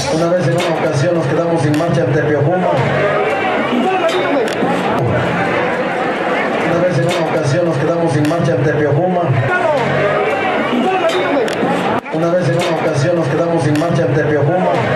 Una vez en una ocasión nos quedamos sin marcha en Tepeojuma. Una vez en una ocasión nos quedamos sin marcha en Tepeojuma. Una vez en una ocasión nos quedamos sin marcha en Tepeojuma.